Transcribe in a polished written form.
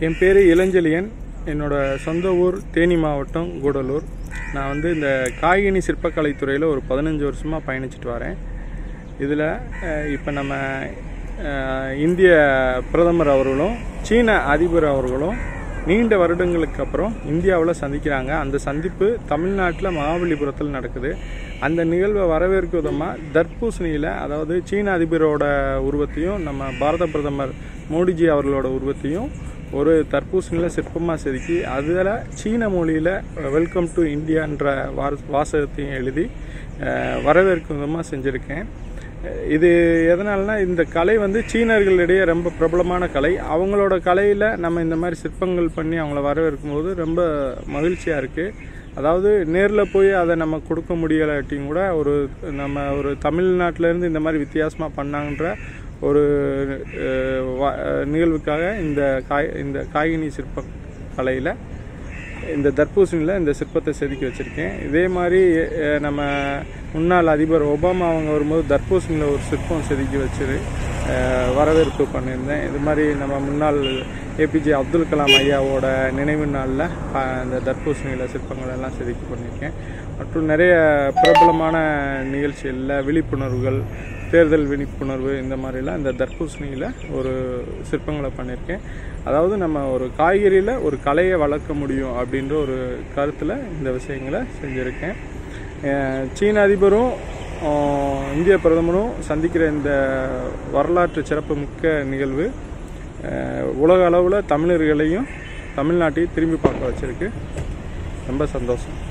என் பேர் இளஞ்செழியன். என்னோட சொந்த ஊர் தேனி மாவட்டம் கூடலூர். நான் இந்த காய்கனி சிற்பக்கலைத்துறையில் ஒரு 15 வருஷமாக பயணிச்சுட்டு வரேன். இதில் இப்போ நம்ம இந்திய பிரதமர் அவர்களும் சீன அதிபர் அவர்களும் நீண்ட வருடங்களுக்கு அப்புறம் இந்தியாவில் சந்திக்கிறாங்க. அந்த சந்திப்பு தமிழ்நாட்டில் மகாபலிபுரத்தில் நடக்குது. அந்த நிகழ்வை வரவேற்கும் விதமாக தர்பூசணியில், அதாவது சீன அதிபரோட உருவத்தையும் நம்ம பாரத பிரதமர் மோடிஜி அவர்களோட உருவத்தையும் ஒரு தர்பூசணியில் சிற்பமாக செதுக்கி அதில் சீன மொழியில் வெல்கம் டு இந்தியான்ற வாசகத்தையும் எழுதி வரவேற்கும் விதமாக செஞ்சுருக்கேன். இது எதனால்னா, இந்த கலை சீனர்களிடையே ரொம்ப பிரபலமான கலை. அவங்களோட கலையில் நம்ம இந்த மாதிரி சிற்பங்கள் பண்ணி அவங்கள வரவேற்கும் போது ரொம்ப மகிழ்ச்சியாக இருக்குது. அதாவது நேரில் போய் அதை நம்ம கொடுக்க முடியலாட்டியும் கூட நம்ம ஒரு தமிழ்நாட்டிலேருந்து இந்த மாதிரி வித்தியாசமாக பண்ணாங்கன்ற ஒரு நிகழ்வுக்காக இந்த காய்கனி சிற்ப கலையில் இந்த தர்பூசணியில் இந்த சிற்பத்தை செதுக்கி வச்சுருக்கேன். இதே மாதிரி நம்ம முன்னாள் அதிபர் ஒபாமா அவங்க வரும்போது தர்பூசணியில் ஒரு சிற்பம் செதுக்கி வச்சு வரவேற்பு பண்ணியிருந்தேன். இது மாதிரி நம்ம முன்னாள் ஏபிஜே அப்துல் கலாம் ஐயாவோட நினைவு நாளில் இந்த தர்பூசணியில் சிற்பங்கள் எல்லாம் செதுக்கி பண்ணியிருக்கேன். மற்றும் நிறைய பிரபலமான நிகழ்ச்சிகளில் விழிப்புணர்வுகள், தேர்தல் விழிப்புணர்வு, இந்த மாதிரிலாம் இந்த தர்பூசணியில் ஒரு சிற்பங்களை பண்ணியிருக்கேன். அதாவது நம்ம ஒரு காய்கறியில் ஒரு கலையை வளர்க்க முடியும் அப்படின்ற ஒரு கருத்தில் இந்த விஷயங்களை செஞ்சுருக்கேன். சீன அதிபரும் இந்திய பிரதமரும் சந்திக்கிற இந்த வரலாற்று சிறப்பு மிக்க நிகழ்வு உலக அளவில் தமிழர்களையும் தமிழ்நாட்டையும் திரும்பி பார்க்க வச்சுருக்கு. ரொம்ப சந்தோஷம்.